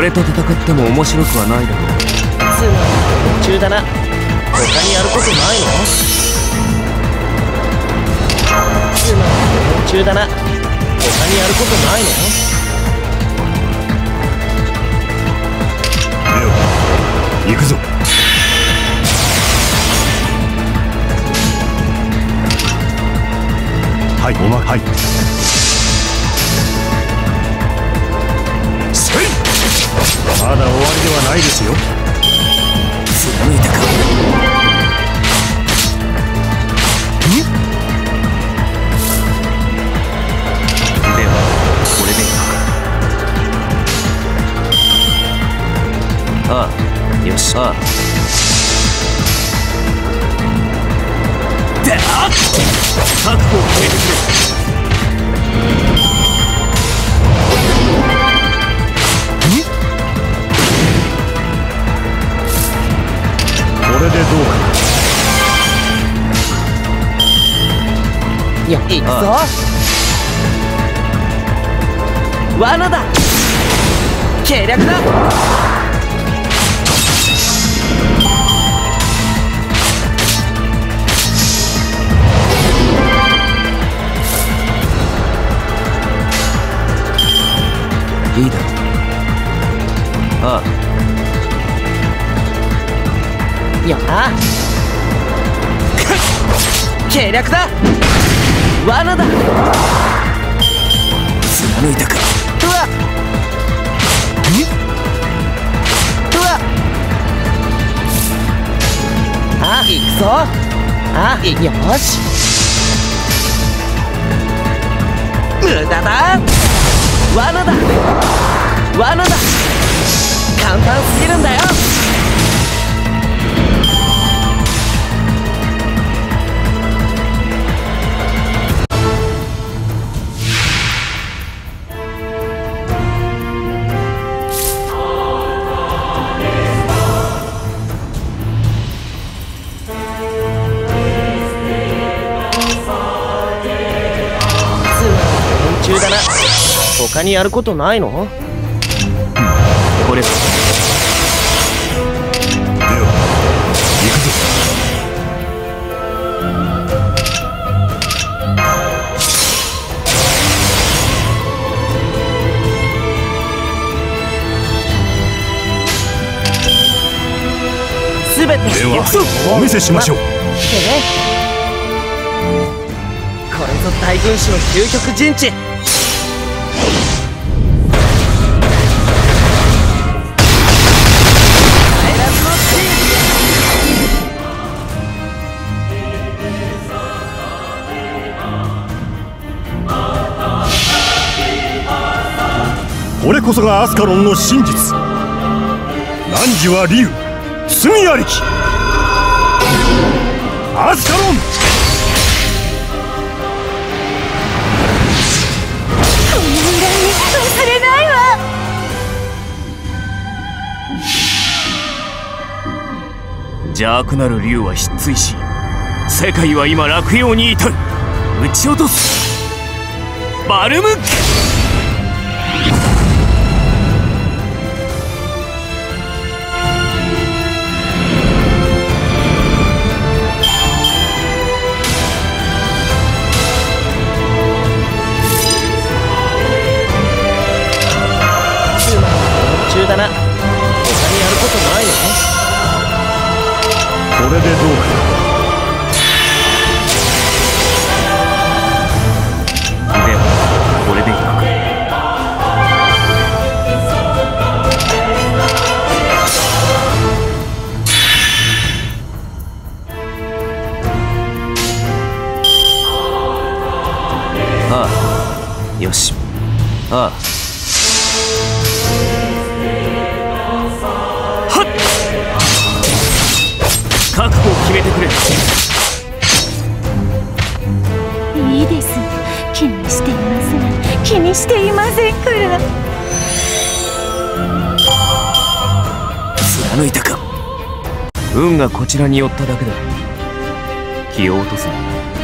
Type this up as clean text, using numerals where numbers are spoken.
俺と戦っても面白くはないだろう。 つまり途中だな。他にやることないの？つまり途中だな。他にやることないの？ レオ、行くぞ。はい、はい。せい！まだ終わりではないですよ。 貫いたか。ではこれでいいのか。ああ、よし。ああ。であっ、覚悟を決めてくれ。 これでどうか。 いや、行くぞ。罠だ。計略だ。 いいだろう。ああ。 いやな。計略だ。罠だ。 貫いたか。 うわっ。うわっ。あ、行くぞ。あ、よし。無駄だ。罠だ。罠だ。簡単すぎるんだよ。途中だな。他にやることないの？ これだ。 では行くぞ。 すべてではお見せしましょう。 これぞ大軍師の究極陣地。 これこそがアスカロンの真実。汝は竜、罪ありき。アスカロン。 この恨み忘れないわ。 邪悪なる竜は失墜し、世界は今落葉に至る。撃ち落とすバルムック。 途中だな。他にやることないの？ これでどうか。 ではこれでいくか。ああ、よし。ああ。覚悟を決めてくれ。 いいです。気にしていません。気にしていませんから。 貫いたか。運がこちらに寄っただけだ。気を落とすな。